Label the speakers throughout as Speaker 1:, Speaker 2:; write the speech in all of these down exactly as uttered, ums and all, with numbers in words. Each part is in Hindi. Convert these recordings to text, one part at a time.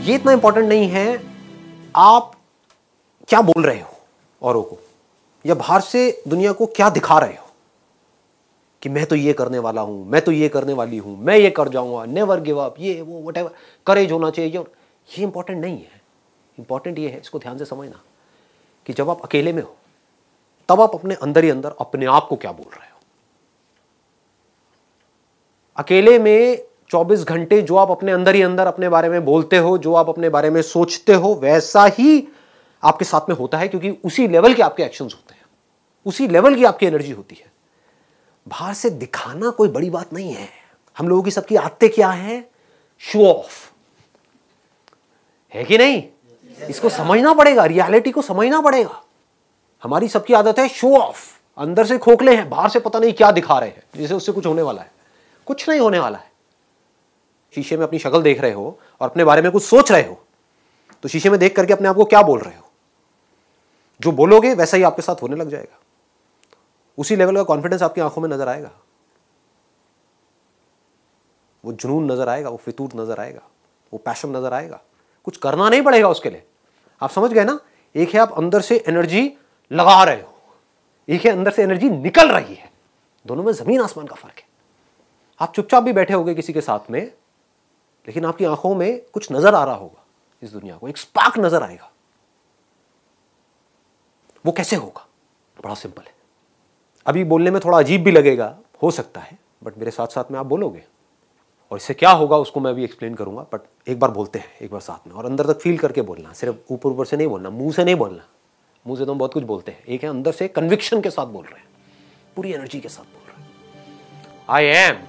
Speaker 1: ये इतना इंपॉर्टेंट नहीं है आप क्या बोल रहे हो औरों को, या बाहर से दुनिया को क्या दिखा रहे हो कि मैं तो ये करने वाला हूं, मैं तो ये करने वाली हूं, मैं ये कर जाऊंगा, नेवर गिव अप, ये वो व्हाटएवर, करेज होना चाहिए। ये इंपॉर्टेंट नहीं है। इंपॉर्टेंट ये है, इसको ध्यान से समझना, कि जब आप अकेले में हो तब आप अपने अंदर ही अंदर अपने आप को क्या बोल रहे हो। अकेले में चौबीस घंटे जो आप अपने अंदर ही अंदर अपने बारे में बोलते हो, जो आप अपने बारे में सोचते हो, वैसा ही आपके साथ में होता है, क्योंकि उसी लेवल के आपके एक्शंस होते हैं, उसी लेवल की आपकी एनर्जी होती है। बाहर से दिखाना कोई बड़ी बात नहीं है। हम लोगों की सबकी आदतें क्या है? शो ऑफ, है कि नहीं? इसको समझना पड़ेगा, रियलिटी को समझना पड़ेगा। हमारी सबकी आदत है शो ऑफ, अंदर से खोखले हैं, बाहर से पता नहीं क्या दिखा रहे हैं, जैसे उससे कुछ होने वाला है। कुछ नहीं होने वाला है। शीशे में अपनी शक्ल देख रहे हो और अपने बारे में कुछ सोच रहे हो, तो शीशे में देख करके अपने आप को क्या बोल रहे हो? जो बोलोगे वैसा ही आपके साथ होने लग जाएगा। उसी लेवल का कॉन्फिडेंस आपकी आंखों में नजर आएगा, वो जुनून नजर आएगा, वो फितूर नजर आएगा, वो पैशन नजर आएगा। कुछ करना नहीं पड़ेगा उसके लिए। आप समझ गए ना? एक है आप अंदर से एनर्जी लगा रहे हो, एक है अंदर से एनर्जी निकल रही है। दोनों में जमीन आसमान का फर्क है। आप चुपचाप भी बैठे होगे किसी के साथ में, लेकिन आपकी आंखों में कुछ नजर आ रहा होगा, इस दुनिया को एक स्पार्क नजर आएगा। वो कैसे होगा? बड़ा सिंपल है। अभी बोलने में थोड़ा अजीब भी लगेगा, हो सकता है, बट मेरे साथ साथ में आप बोलोगे, और इससे क्या होगा उसको मैं भी एक्सप्लेन करूंगा। बट एक बार बोलते हैं, एक बार साथ में, और अंदर तक फील करके बोलना, सिर्फ ऊपर ऊपर से नहीं बोलना, मुंह से नहीं बोलना। मुंह से तो हम बहुत कुछ बोलते हैं। एक है अंदर से कन्विक्शन के साथ बोल रहे हैं, पूरी एनर्जी के साथ बोल रहे हैं। I am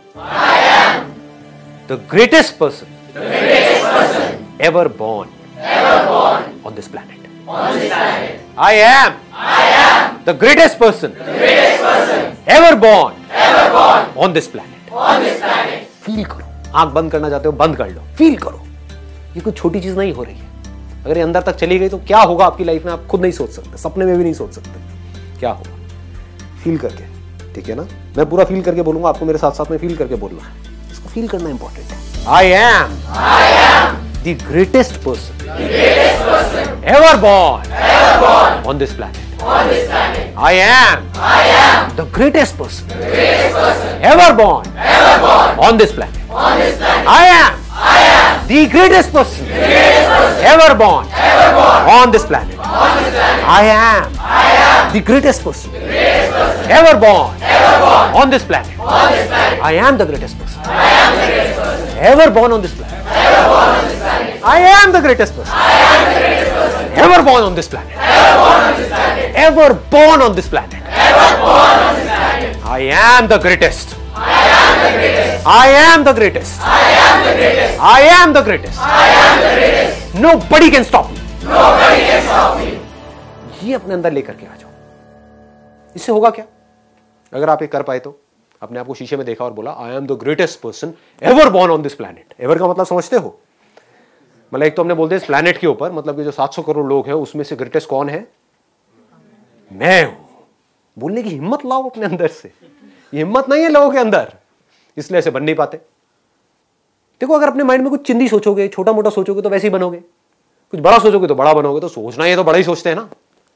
Speaker 1: the greatest person ever born on this planet. I am the greatest person ever born on this planet. Feel करो। आंख बंद करना चाहते हो, बंद कर लो, फील करो। ये कोई छोटी चीज नहीं हो रही है। अगर ये अंदर तक चली गई तो क्या होगा आपकी लाइफ में, आप खुद नहीं सोच सकते, सपने में भी नहीं सोच सकते क्या होगा। फील करके, ठीक है ना? मैं पूरा फील करके बोलूंगा, आपको मेरे साथ साथ में फील करके बोलना है। इसको फील करना इंपॉर्टेंट है। I am, I am the greatest person, the greatest person ever born, ever born on this planet. On this planet. I am, I am the greatest person, the greatest person ever born, ever born on this planet. On this planet. I am, I am the greatest person, the greatest person ever born, ever born on this planet. On this planet. I am, I am the greatest person, the greatest person ever born, ever born on this planet. On this planet. I am the greatest person. I am the greatest person ever born on this planet. Ever born on this planet. I am the greatest person. I am the greatest person ever born on this planet. Ever born on this planet. Ever born on this planet. Ever born on this planet. I am the greatest. I am the greatest. I am the greatest. I am the greatest. I am the greatest. I am the greatest. Nobody can stop me. Nobody can stop me. ये अपने अंदर लेकर के आ जाओ। इससे होगा क्या? अगर आप ये कर पाए तो अपने आप को शीशे में देखा और बोला, I am the greatest person ever born on this planet. Ever का मतलब समझते हो? मतलब एक तो हमने बोल दिया इस प्लैनेट के ऊपर, मतलब कि जो सात सौ करोड़ लोग हैं उसमें से ग्रेटेस्ट कौन है? मैं हूं। बोलने की हिम्मत लाओ अपने अंदर से। ये हिम्मत नहीं है लोगों के अंदर, इसलिए ऐसे बन नहीं पाते। देखो, अगर अपने माइंड में कुछ चिंदी सोचोगे, छोटा मोटा सोचोगे तो वैसे ही बनोगे, कुछ बड़ा सोचोगे तो बड़ा बनोगे। तो सोचना है तो बड़ा ही सोचते हैं ना,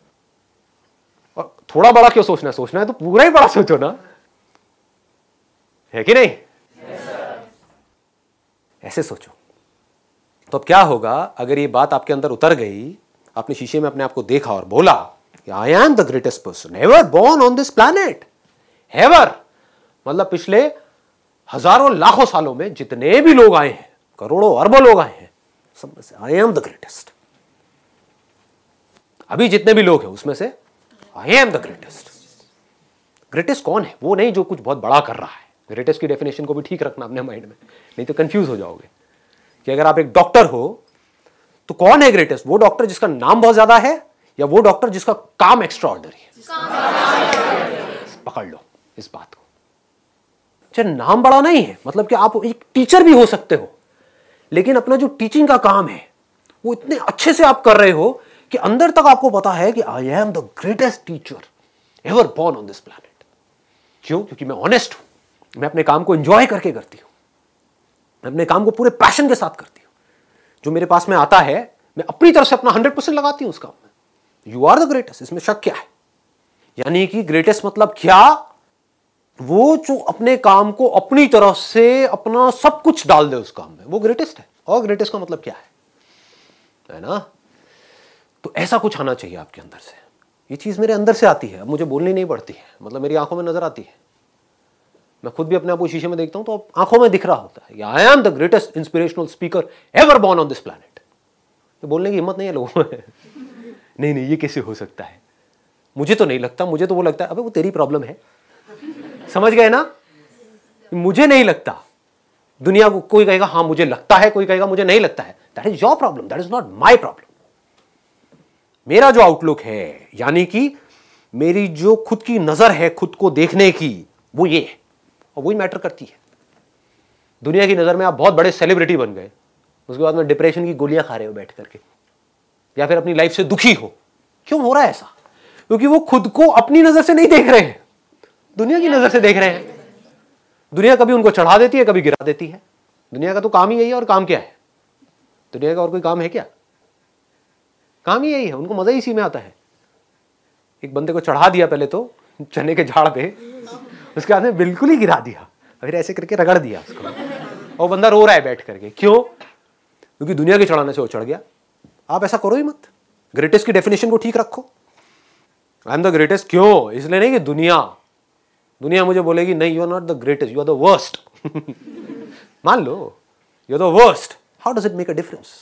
Speaker 1: और थोड़ा बड़ा क्यों सोचना है? सोचना है तो पूरा ही बड़ा सोचो ना, है कि नहीं? yes, ऐसे सोचो। तो अब क्या होगा अगर ये बात आपके अंदर उतर गई, आपने शीशे में अपने आप को देखा और बोला, I am the greatest person ever born on this planet. Ever मतलब पिछले हजारों लाखों सालों में जितने भी लोग आए हैं, करोड़ों अरबों लोग आए हैं, सब में से आई एम द ग्रेटेस्ट। अभी जितने भी लोग हैं उसमें से I am the greatest. Greatest कौन है? वो नहीं जो कुछ बहुत बड़ा कर रहा है। ग्रेटेस्ट की डेफिनेशन को भी ठीक रखना अपने माइंड में, नहीं तो कंफ्यूज हो जाओगे। कि अगर आप एक डॉक्टर हो तो कौन है ग्रेटेस्ट? वो डॉक्टर जिसका नाम बहुत ज्यादा है, या वो डॉक्टर जिसका काम एक्स्ट्रा ऑर्डिनरी है? पकड़ लो इस बात को। अच्छा, नाम बड़ा नहीं है, मतलब कि आप एक टीचर भी हो सकते हो, लेकिन अपना जो टीचिंग का काम है वो इतने अच्छे से आप कर रहे हो कि अंदर तक आपको पता है कि I am the greatest teacher ever born on this planet. क्यों? क्योंकि मैं ऑनेस्ट हूं, मैं अपने काम को एंजॉय करके करती हूं, मैं अपने काम को पूरे पैशन के साथ करती हूं। जो मेरे पास में आता है मैं अपनी तरफ से अपना हंड्रेड परसेंट लगाती हूं उस काम में। यू आर द ग्रेटेस्ट, इसमें शक क्या है? यानी कि ग्रेटेस्ट मतलब क्या? वो जो अपने काम को अपनी तरफ से अपना सब कुछ डाल दे उस काम में, वो ग्रेटेस्ट है। और ग्रेटेस्ट का मतलब क्या है, है ना? तो ऐसा कुछ आना चाहिए आपके अंदर से। ये चीज मेरे अंदर से आती है, अब मुझे बोलनी नहीं पड़ती है, मतलब मेरी आंखों में नजर आती है। मैं खुद भी अपने आप को शीशे में देखता हूं तो आंखों में दिख रहा होता है, I am the greatest inspirational speaker ever born on this planet. ये बोलने की हिम्मत नहीं है लोगों में। नहीं नहीं, ये कैसे हो सकता है? मुझे तो नहीं लगता। मुझे तो वो लगता है अबे वो तेरी प्रॉब्लम है, समझ गए ना? मुझे नहीं लगता। दुनिया को कोई कहेगा हाँ मुझे लगता है, कोई कहेगा मुझे नहीं लगता है। That is your problem, that is not my problem. मेरा जो आउटलुक है, यानी कि मेरी जो खुद की नजर है खुद को देखने की, वो ये है, और वही मैटर करती है। दुनिया की नजर में आप बहुत बड़े सेलिब्रिटी बन गए, उसके बाद में डिप्रेशन की गोलियां खा रहे हो बैठ करके, या फिर अपनी लाइफ से दुखी हो। क्यों हो रहा है ऐसा? क्योंकि वो खुद को अपनी नजर से नहीं देख रहे हैं, दुनिया की नजर से देख रहे हैं। दुनिया कभी उनको चढ़ा देती है, कभी गिरा देती है। दुनिया का तो काम ही यही है। और काम क्या है दुनिया का? और कोई काम है क्या? काम ही यही है। उनको मजा ही इसी में आता है। एक बंदे को चढ़ा दिया पहले तो चने के झाड़ पे, उसके बाद में बिल्कुल ही गिरा दिया, फिर ऐसे करके रगड़ दिया उसको, और बंदा रो रहा है बैठ करके। क्यों? क्योंकि दुनिया के चढ़ाने से वो चढ़ गया। आप ऐसा करो ही मत। ग्रेटेस्ट की डेफिनेशन को ठीक रखो। आई एम द ग्रेटेस्ट क्यों? इसलिए नहीं कि दुनिया दुनिया मुझे बोलेगी नहीं you are not the greatest, you are the worst. मान लो you are the worst, how does it make a difference?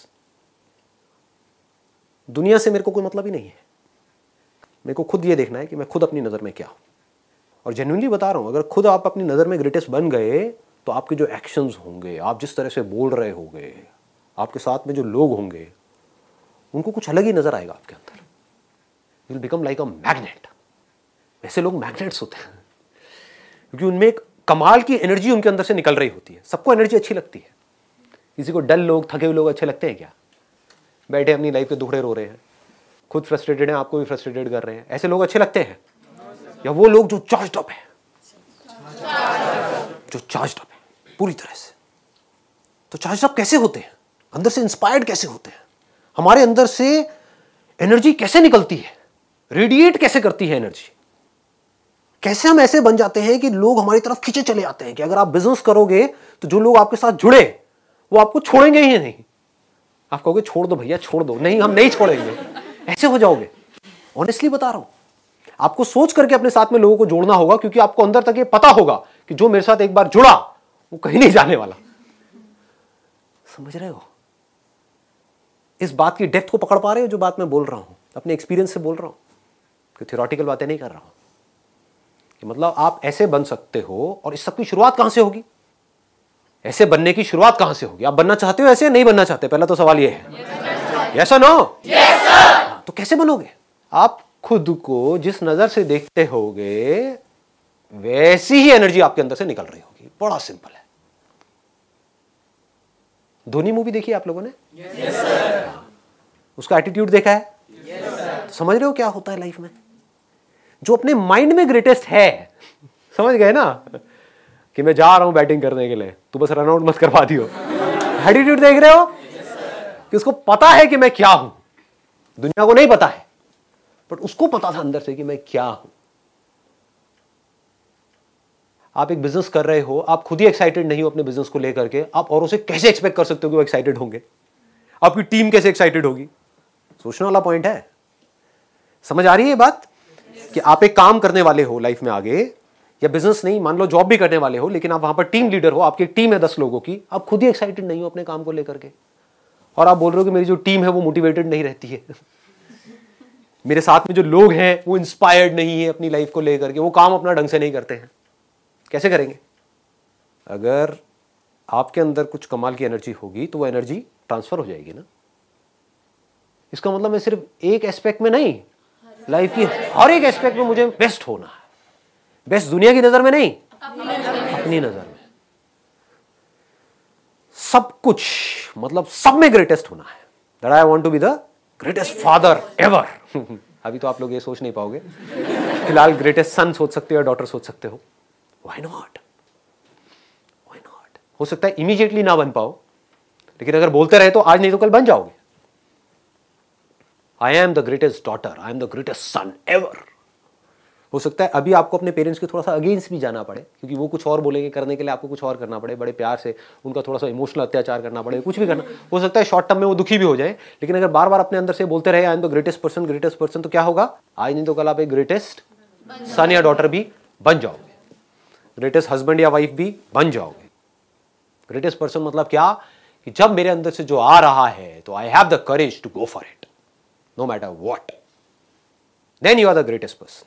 Speaker 1: दुनिया से मेरे को कोई मतलब ही नहीं है। मेरे को खुद ये देखना है कि मैं खुद अपनी नजर में क्या हूं। और जेन्युइनली बता रहा हूं, अगर खुद आप अपनी नजर में ग्रेटेस्ट बन गए तो आपके जो एक्शंस होंगे, आप जिस तरह से बोल रहे होंगे, आपके साथ में जो लोग होंगे, उनको कुछ अलग ही नजर आएगा आपके अंदर। You will become like a magnet. ऐसे लोग मैग्नेट्स होते हैं क्योंकि उनमें एक कमाल की एनर्जी उनके अंदर से निकल रही होती है। सबको एनर्जी अच्छी लगती है। किसी को डल लोग, थके हुए लोग अच्छे लगते हैं क्या? बैठे अपनी लाइफ के दुखड़े रो रहे हैं, खुद फ्रस्ट्रेटेड हैं, आपको भी फ्रस्ट्रेटेड कर रहे हैं, ऐसे लोग अच्छे लगते हैं? या वो लोग जो चार्ज्ड अप है, जो चार्ज्ड अप है पूरी तरह से? तो चार्ज्ड अप कैसे होते हैं? अंदर से इंस्पायर्ड कैसे होते हैं? हमारे अंदर से एनर्जी कैसे निकलती है? रेडिएट कैसे करती है एनर्जी? कैसे हम ऐसे बन जाते हैं कि लोग हमारी तरफ खींचे चले आते हैं कि अगर आप बिजनेस करोगे तो जो लोग आपके साथ जुड़े वो आपको छोड़ेंगे ही नहीं। आप कहोगे छोड़ दो भैया, छोड़ दो। नहीं, हम नहीं छोड़ेंगे। ऐसे हो जाओगे। ऑनेस्टली बता रहा हूं, आपको सोच करके अपने साथ में लोगों को जोड़ना होगा, क्योंकि आपको अंदर तक ये पता होगा कि जो मेरे साथ एक बार जुड़ा वो कहीं नहीं जाने वाला। समझ रहे हो? इस बात की डेप्थ को पकड़ पा रहे हो? जो बात मैं बोल रहा हूं अपने एक्सपीरियंस से बोल रहा हूं, कि थियोरेटिकल बातें नहीं कर रहा हूं। कि मतलब आप ऐसे बन सकते हो। और इस सब की शुरुआत कहां से होगी? ऐसे बनने की शुरुआत कहां से होगी? आप बनना चाहते हो ऐसे, नहीं बनना चाहते? पहला तो सवाल ये है। यस और नो? Yes sir. तो कैसे बनोगे? आप खुद को जिस नजर से देखते होगे वैसी ही एनर्जी आपके अंदर से निकल रही होगी। बड़ा सिंपल है। धोनी मूवी देखी आप लोगों ने? Yes sir. उसका एटीट्यूड देखा है? Yes sir. तो समझ रहे हो क्या होता है लाइफ में? जो अपने माइंड में ग्रेटेस्ट है, समझ गए ना, कि मैं जा रहा हूं बैटिंग करने के लिए, तू बस रन आउट मत करवा दियो। एटीट्यूड देख रहे हो? कि उसको पता है कि मैं क्या हूं। दुनिया को नहीं पता है, बट उसको पता था अंदर से कि मैं क्या हूं। आप एक बिजनेस कर रहे हो, आप खुद ही एक्साइटेड नहीं हो अपने बिजनेस को लेकर के, आप औरों से कैसे एक्सपेक्ट कर सकते हो कि वो एक्साइटेड होंगे? आपकी टीम कैसे एक्साइटेड होगी? सोचने वाला पॉइंट है। समझ आ रही है ये बात? कि आप एक काम करने वाले हो लाइफ में आगे, या बिजनेस नहीं, मान लो जॉब भी करने वाले हो, लेकिन आप वहां पर टीम लीडर हो, आपकी टीम है दस लोगों की, आप खुद ही एक्साइटेड नहीं हो अपने काम को लेकर के, और आप बोल रहे हो कि मेरी जो टीम है वो मोटिवेटेड नहीं रहती है। मेरे साथ में जो लोग हैं वो इंस्पायर्ड नहीं है अपनी लाइफ को लेकर के, वो काम अपना ढंग से नहीं करते हैं। कैसे करेंगे? अगर आपके अंदर कुछ कमाल की एनर्जी होगी तो वो एनर्जी ट्रांसफर हो जाएगी ना। इसका मतलब मैं सिर्फ एक एस्पेक्ट में नहीं, लाइफ की हर एक एस्पेक्ट में मुझे बेस्ट होना है। बेस्ट दुनिया की नजर में नहीं, अपनी नजर में। सब कुछ, मतलब सब में ग्रेटेस्ट होना है। That I want to be the greatest father ever. अभी तो आप लोग ये सोच नहीं पाओगे। फिलहाल ग्रेटेस्ट सन सोच सकते हो, डॉटर सोच सकते हो। Why not? Why not? हो सकता है इमीडिएटली ना बन पाओ, लेकिन अगर बोलते रहे तो आज नहीं तो कल बन जाओगे। I am the greatest daughter, I am the greatest son ever. हो सकता है अभी आपको अपने पेरेंट्स के थोड़ा सा अगेंस्ट भी जाना पड़े, क्योंकि वो कुछ और बोलेंगे, करने के लिए आपको कुछ और करना पड़े, बड़े प्यार से उनका थोड़ा सा इमोशनल अत्याचार करना पड़े, कुछ भी करना हो सकता है। शॉर्ट टर्म में वो दुखी भी हो जाए, लेकिन अगर बार बार अपने अंदर से बोलते रहे I am the greatest person, greatest person, तो क्या होगा? आज नहीं तो कल आप एक ग्रेटेस्ट सन या डॉटर भी बन जाओगे, ग्रेटेस्ट हस्बैंड या वाइफ भी बन जाओगे। ग्रेटेस्ट पर्सन मतलब क्या? कि जब मेरे अंदर से जो आ रहा है तो I have the courage to go for it, no matter what, then you are the greatest person.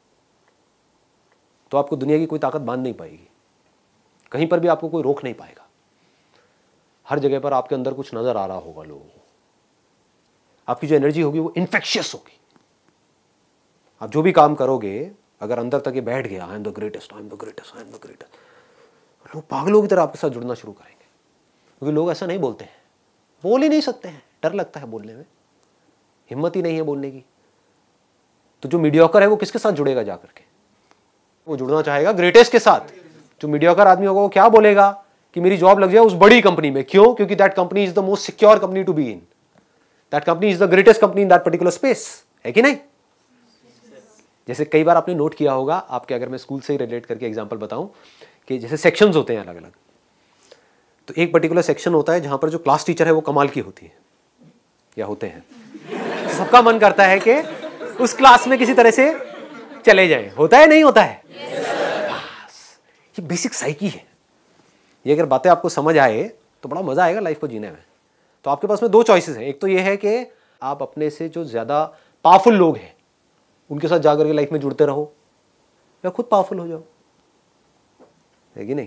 Speaker 1: तो आपको दुनिया की कोई ताकत बांध नहीं पाएगी, कहीं पर भी आपको कोई रोक नहीं पाएगा। हर जगह पर आपके अंदर कुछ नजर आ रहा होगा लोगों को, आपकी जो एनर्जी होगी वो इन्फेक्शियस होगी। आप जो भी काम करोगे, अगर अंदर तक ये बैठ गया I am the greatest, I am the greatest, I am the greatest, लोग पागलों की तरह आपके साथ जुड़ना शुरू करेंगे, क्योंकि लोग ऐसा नहीं बोलते हैं, बोल ही नहीं सकते हैं, डर लगता है बोलने में, हिम्मत ही नहीं है बोलने की। तो जो मीडियोकर है वो किसके साथ जुड़ेगा जाकर के? वो जुड़ना चाहेगा ग्रेटेस्ट के साथ। जो मीडियोकर आदमी होगा वो क्या बोलेगा? कि मेरी जॉब लग जाए उस बड़ी कंपनी में। क्यों? क्योंकि that company is the most secure company to be in, that company is the greatest company in that particular space, है कि नहीं? जैसे कई बार आपने नोट किया होगा, आपके अगर मैं स्कूल से ही रिलेट करके एग्जांपल बताऊं, कि जैसे सेक्शंस होते हैं अलग अलग, तो एक पर्टिकुलर सेक्शन होता है जहां पर जो क्लास टीचर है वो कमाल की होती है या होते हैं। सबका मन करता है कि उस क्लास में किसी तरह से चले जाए, होता है नहीं होता है? बस ये बेसिक साइकी है। ये अगर बातें आपको समझ आए तो बड़ा मजा आएगा लाइफ को जीने में। तो आपके पास में दो चॉइसेस हैं, एक तो ये है कि आप अपने से जो ज्यादा पावरफुल लोग हैं उनके साथ जाकर के लाइफ में जुड़ते रहो, या खुद पावरफुल हो जाओ, है कि नहीं?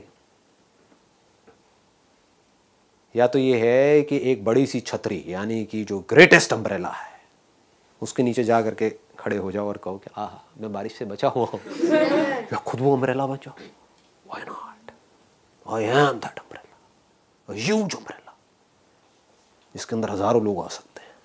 Speaker 1: या तो ये है कि एक बड़ी सी छतरी, यानी कि जो ग्रेटेस्ट अम्ब्रेला है, उसके नीचे जा करके खड़े हो जाओ और कहो कि आह मैं बारिश से बचा हुआ हूं, या खुद वो अम्ब्रेला बन जाओ। Why not? I am that umbrella, a huge umbrella, इसके अंदर हजारों लोग आ सकते हैं।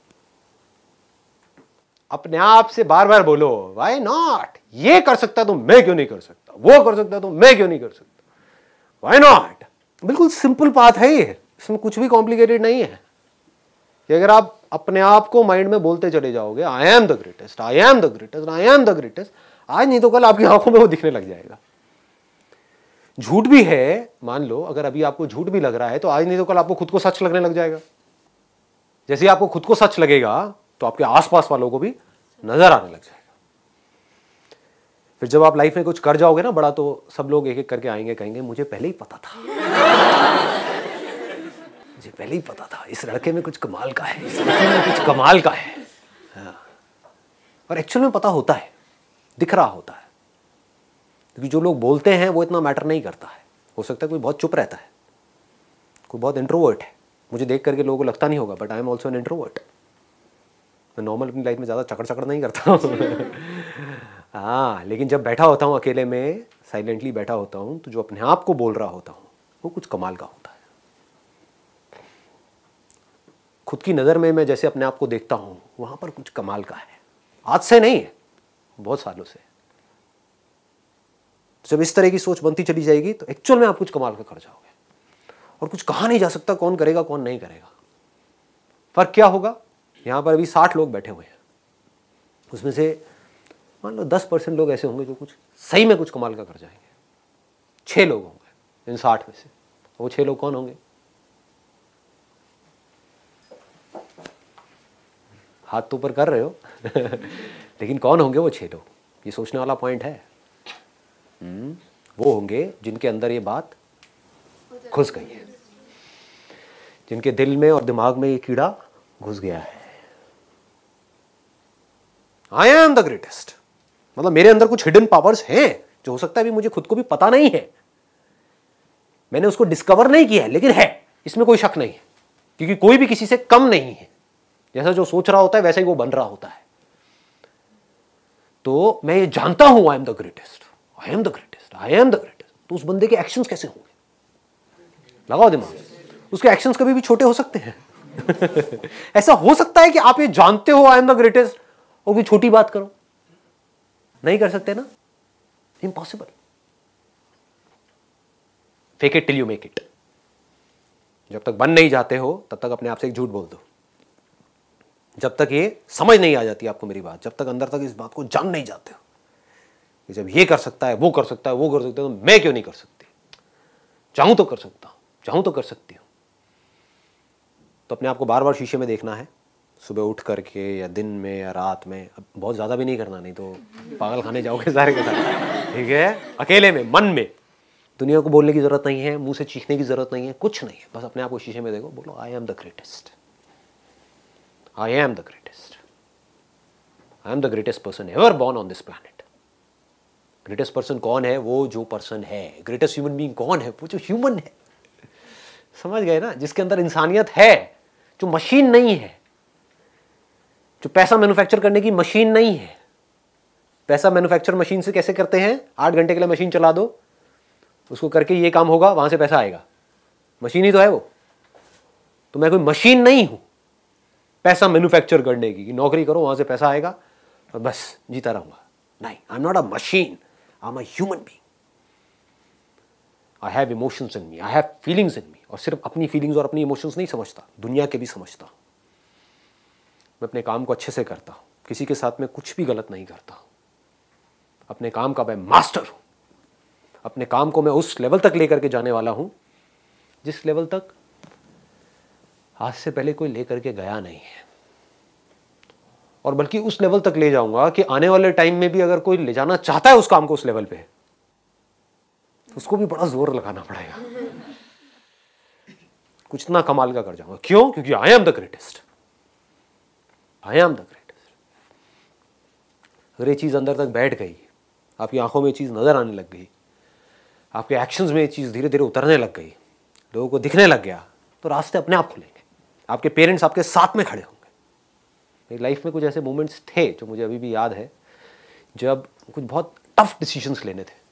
Speaker 1: अपने आप से बार बार बोलो व्हाई नॉट? ये कर सकता तो मैं क्यों नहीं कर सकता, वो कर सकता तो मैं क्यों नहीं कर सकता, व्हाई नॉट? बिल्कुल सिंपल बात है ये, इसमें कुछ भी कॉम्प्लिकेटेड नहीं है। कि अगर आप अपने आप को माइंड में बोलते चले जाओगे I am the greatest, I am the greatest, I am the greatest, आज नहीं तो कल आपकी आंखों में वो दिखने लग जाएगा। झूठ भी है, मान लो अगर अभी आपको झूठ भी लग रहा है तो आज नहीं तो कल आपको खुद को सच लगने लग जाएगा। जैसे आपको खुद को सच लगेगा तो आपके आसपास वालों को भी नजर आने लग जाएगा। फिर जब आप लाइफ में कुछ कर जाओगे ना बड़ा, तो सब लोग एक एक करके आएंगे, कहेंगे मुझे पहले ही पता था, मुझे पहले ही पता था, इस लड़के में कुछ कमाल का है, इस लड़के में कुछ कमाल का है। हाँ। और एक्चुअल में पता होता है, दिख रहा होता है, क्योंकि जो लोग बोलते हैं वो इतना मैटर नहीं करता है। हो सकता है कोई बहुत चुप रहता है, कोई बहुत इंट्रोवर्ट है, मुझे देख करके लोगों को लगता नहीं होगा, but I am also an introvert. मैं नॉर्मल अपनी लाइफ में ज़्यादा चकड़ चकड़ नहीं करता हूँ। हाँ, लेकिन जब बैठा होता हूँ अकेले में, साइलेंटली बैठा होता हूँ, तो जो अपने आप को बोल रहा होता हूँ वो कुछ कमाल का होता है। खुद की नज़र में मैं जैसे अपने आप को देखता हूँ वहाँ पर कुछ कमाल का है। आज से नहीं है, बहुत सालों से। जब इस तरह की सोच बनती चली जाएगी तो एक्चुअल में आप कुछ कमाल का कर जाओगे, और कुछ कहा नहीं जा सकता कौन करेगा कौन नहीं करेगा। फर्क क्या होगा? यहाँ पर अभी साठ लोग बैठे हुए हैं, उसमें से मान लो दस परसेंट लोग ऐसे होंगे जो कुछ सही में कुछ कमाल का कर जाएंगे। छह लोग होंगे इन साठ में से, वो छह लोग कौन होंगे? हाथ तो ऊपर कर रहे हो लेकिन कौन होंगे वो छह लोग? ये सोचने वाला पॉइंट है। हम्म, वो होंगे जिनके अंदर ये बात घुस गई है, जिनके दिल में और दिमाग में ये कीड़ा घुस गया है। आई एम द ग्रेटेस्ट, मतलब मेरे अंदर कुछ हिडन पावर्स हैं जो हो सकता है अभी मुझे खुद को भी पता नहीं है, मैंने उसको डिस्कवर नहीं किया है, लेकिन है, इसमें कोई शक नहीं है, क्योंकि कोई भी किसी से कम नहीं है। जैसा जो सोच रहा होता है वैसा ही वो बन रहा होता है। तो मैं ये जानता हूं I am the greatest, I am the greatest, I am the greatest. तो उस बंदे के एक्शंस कैसे होंगे? लगाओ दिमाग, उसके एक्शंस कभी भी छोटे हो सकते हैं। ऐसा हो सकता है कि आप ये जानते हो आई एम द ग्रेटेस्ट और कोई छोटी बात करो? नहीं कर सकते ना, impossible. Fake it till you make it. जब तक बन नहीं जाते हो तब तक अपने आप से एक झूठ बोल दो। जब तक ये समझ नहीं आ जाती आपको मेरी बात, जब तक अंदर तक इस बात को जान नहीं जाते हो कि जब ये कर सकता है, वो कर सकता है, वो कर सकता है, तो मैं क्यों नहीं कर सकती? चाहूं तो कर सकता हूं, चाहूं तो कर सकती हूं। तो अपने आप को बार बार शीशे में देखना है, सुबह उठ करके या दिन में या रात में। अब बहुत ज़्यादा भी नहीं करना, नहीं तो पागल खाने जाओगे सारे के सारे, ठीक है? अकेले में, मन में। दुनिया को बोलने की ज़रूरत नहीं है, मुंह से चीखने की ज़रूरत नहीं है, कुछ नहीं है। बस अपने आप को शीशे में देखो, बोलो I am the greatest, I am the greatest, I am the greatest person ever born on this planet. Greatest person कौन है? वो जो पर्सन है। ग्रेटेस्ट ह्यूमन बीइंग कौन है? वो जो ह्यूमन है। समझ गए ना? जिसके अंदर इंसानियत है, जो मशीन नहीं है, जो पैसा मैन्युफैक्चर करने की मशीन नहीं है। पैसा मैन्युफैक्चर मशीन से कैसे करते हैं? आठ घंटे के लिए मशीन चला दो, उसको करके ये काम होगा, वहां से पैसा आएगा। मशीन ही तो है वो। तो मैं कोई मशीन नहीं हूं पैसा मैन्युफैक्चर करने की, कि नौकरी करो वहां से पैसा आएगा और बस जीता रहूंगा। नहीं, I am not a machine, I am a human being. I have emotions in me, I have feelings in me. और सिर्फ अपनी फीलिंग्स और अपनी इमोशंस नहीं समझता, दुनिया के भी समझता हूं। मैं अपने काम को अच्छे से करता हूं, किसी के साथ में कुछ भी गलत नहीं करता हूं। अपने काम का मैं मास्टर हूं। अपने काम को मैं उस लेवल तक लेकर के जाने वाला हूं जिस लेवल तक आज से पहले कोई लेकर के गया नहीं है। और बल्कि उस लेवल तक ले जाऊंगा कि आने वाले टाइम में भी अगर कोई ले जाना चाहता है उस काम को उस लेवल पे, उसको भी बड़ा जोर लगाना पड़ेगा। कुछ ना कमाल का कर जाऊंगा। क्यों? क्योंकि I am the greatest, I am the greatest. अगर ये चीज अंदर तक बैठ गई, आपकी आंखों में ये चीज नजर आने लग गई, आपके एक्शंस में ये चीज धीरे धीरे उतरने लग गई, लोगों को दिखने लग गया, तो रास्ते अपने आप खुलेंगे। आपके पेरेंट्स आपके साथ में खड़े होंगे। मेरी लाइफ में कुछ ऐसे मोमेंट्स थे जो मुझे अभी भी याद है, जब कुछ बहुत टफ डिसीजंस लेने थे।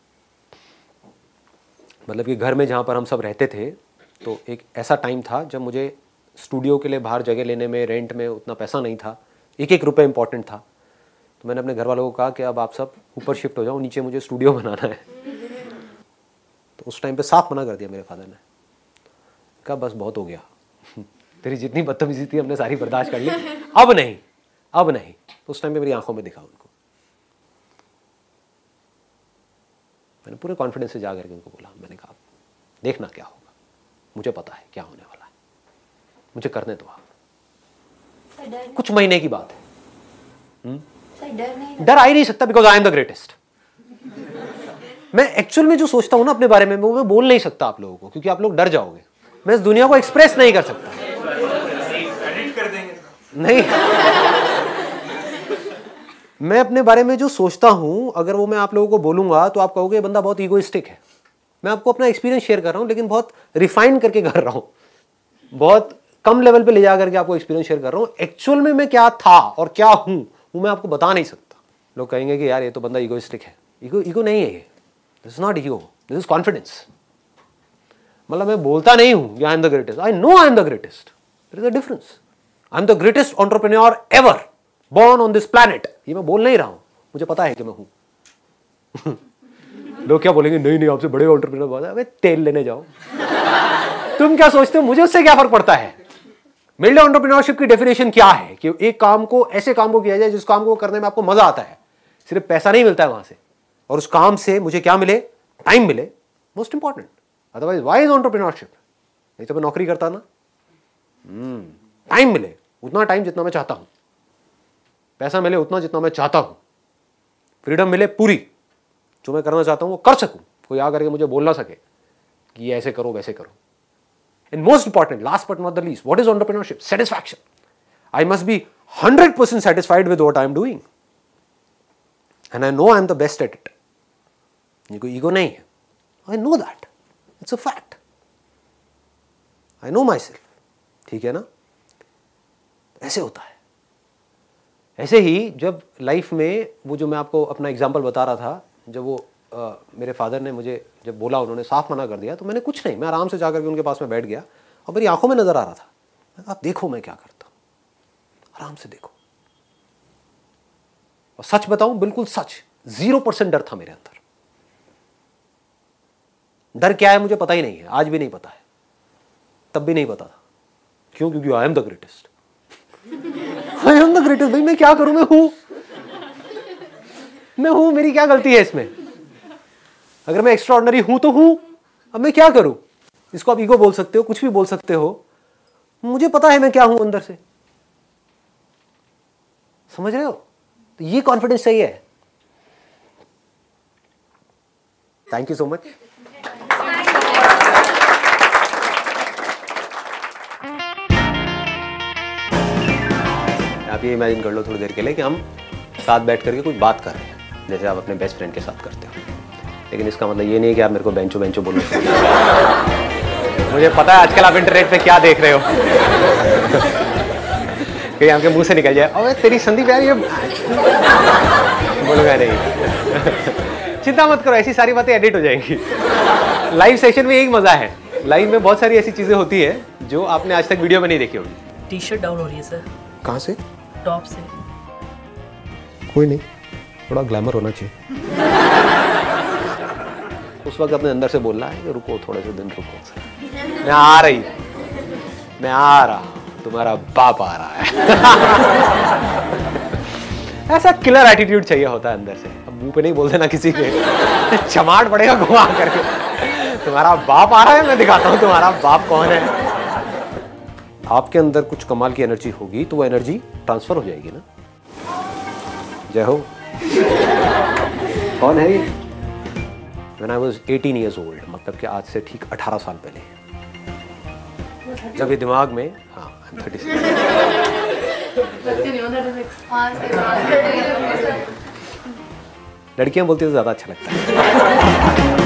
Speaker 1: मतलब कि घर में जहाँ पर हम सब रहते थे, तो एक ऐसा टाइम था जब मुझे स्टूडियो के लिए बाहर जगह लेने में, रेंट में उतना पैसा नहीं था, एक एक रुपये इंपॉर्टेंट था। तो मैंने अपने घर वालों को कहा कि अब आप सब ऊपर शिफ्ट हो जाओ, नीचे मुझे स्टूडियो बनाना है। तो उस टाइम पे साफ मना कर दिया मेरे फादर ने। कहा बस बहुत हो गया, तेरी जितनी बदतमीजी थी हमने सारी बर्दाश्त कर ली, अब नहीं, अब नहीं। तो उस टाइम पे मेरी आंखों में दिखा उनको। मैंने पूरे कॉन्फिडेंस से जा करके उनको बोला, मैंने कहा देखना क्या होगा, मुझे पता है क्या होने वाला है, मुझे करने दो आप। कुछ महीने की बात है। डर नहीं डर आ ही नहीं सकता, because I am the greatest. मैं एक्चुअल में जो सोचता हूं ना अपने बारे में, वो मैं बोल नहीं सकता आप लोगों को, क्योंकि आप लोग डर जाओगे। मैं इस दुनिया को एक्सप्रेस नहीं कर सकता। नहीं मैं अपने बारे में जो सोचता हूं, अगर वो मैं आप लोगों को बोलूंगा तो आप कहोगे बंदा बहुत ईगोइस्टिक है। मैं आपको अपना एक्सपीरियंस शेयर कर रहा हूं, लेकिन बहुत रिफाइन करके कर रहा हूं, बहुत कम लेवल पे ले जा करके आपको एक्सपीरियंस शेयर कर रहा हूं। एक्चुअल में मैं क्या था और क्या हूं वो मैं आपको बता नहीं सकता। लोग कहेंगे कि यार ये तो बंदा ईगोइस्टिक है। ईगो ईगो नहीं है ये, this is not ego, this is confidence. मतलब मैं बोलता नहीं हूं कि I am the greatest, I know I am the greatest. There is a difference. I am the greatest entrepreneur ever born on this planet। ये मैं बोल नहीं रहा हूं, मुझे पता है कि मैं हूं। लोग क्या बोलेंगे, नहीं नहीं आपसे बड़े एंटरप्रेन्योर बात है। अबे तेल लेने जाओ। तुम क्या सोचते हो मुझे उससे क्या फर्क पड़ता है? मेरे लिए एंटरप्रेन्योरशिप की डेफिनेशन क्या है कि एक काम को, ऐसे काम को किया जाए जिस काम को करने में आपको मजा आता है, सिर्फ पैसा नहीं मिलता है वहां से, और उस काम से मुझे क्या मिले? टाइम मिले, most important. Otherwise why is entrepreneurship? नहीं तो मैं नौकरी करता ना। टाइम मिले, उतना टाइम जितना मैं चाहता हूं, पैसा मिले उतना जितना मैं चाहता हूं, फ्रीडम मिले पूरी, जो मैं करना चाहता हूं वो कर सकूं, कोई आकर के मुझे बोल ना सके कि ये ऐसे करो वैसे करो। And most important, last but not the least, what is entrepreneurship? Satisfaction. I must be hundred percent satisfied with what I am doing, and I know I am the best at it. ये कोई ईगो नहीं है, I know that, it's a fact, I know my self. ठीक है ना? ऐसे होता है। ऐसे ही जब लाइफ में वो, जो मैं आपको अपना एग्जाम्पल बता रहा था, जब वो आ, मेरे फादर ने मुझे जब बोला, उन्होंने साफ मना कर दिया, तो मैंने कुछ नहीं, मैं आराम से जाकर के उनके पास में बैठ गया और मेरी आंखों में नजर आ रहा था, आप देखो मैं क्या करता हूं, आराम से देखो। और सच बताऊं, बिल्कुल सच, जीरो परसेंट डर था मेरे अंदर। डर क्या है मुझे पता ही नहीं है, आज भी नहीं पता है। तब भी नहीं पता था। क्यों? क्योंकि I am the greatest. I am the greatest. भाई मैं क्या करूं, मैं हूं, मैं हूं, मेरी क्या गलती है इसमें? अगर मैं एक्स्ट्राऑर्डिनरी हूं तो हूं, अब मैं क्या करूं? इसको आप ईगो बोल सकते हो, कुछ भी बोल सकते हो, मुझे पता है मैं क्या हूं अंदर से। समझ रहे हो? तो ये कॉन्फिडेंस चाहिए। Thank you so much. आप ये इमेजिन कर लो थोड़ी देर के लिए कि हम साथ बैठ करके कुछ बात कर रहे हैं, जैसे आप अपने बेस्ट फ्रेंड के साथ करते हो। लेकिन इसका मतलब ये नहीं कि आप मेरे को बेंचो बेंचो बोलना चाहिए। मुझे पता है आजकल आप इंटरनेट पे क्या देख रहे हो। कहीं आपके मुंह से निकल जाए, अबे तेरी संदीप यार ये बोलूंगा नहीं। चिंता मत करो, ऐसी सारी बातें एडिट हो जाएंगी। लाइव सेशन में यही मजा है। लाइव में बहुत सारी ऐसी चीजें होती है जो आपने आज तक वीडियो में नहीं देखी होगी।
Speaker 2: टी शर्ट डाउन हो रही है सर।
Speaker 1: कहाँ से?
Speaker 2: टॉप से।
Speaker 1: कोई नहीं, थोड़ा ग्लैमर होना चाहिए। उस वक्त अपने अंदर से बोलना है कि रुको, थोड़े से दिन रुको, मैं आ रही, मैं आ रहा, तुम्हारा बाप आ रहा है। ऐसा किलर एटीट्यूड चाहिए होता है अंदर से। अब मुंह पे नहीं बोल देना किसी के, चमाट पड़ेगा घुमा करके, तुम्हारा बाप आ रहा है, मैं दिखाता हूं तुम्हारा बाप कौन है। आपके अंदर कुछ कमाल की एनर्जी होगी तो वो एनर्जी ट्रांसफर हो जाएगी ना। जय हो। कौन है ये? When I was eighteen years old, मतलब कि आज से ठीक अठारह साल पहले, जब ये दिमाग में, हाँ I'm thirty-six। लड़कियां बोलती तो ज्यादा अच्छा लगता है।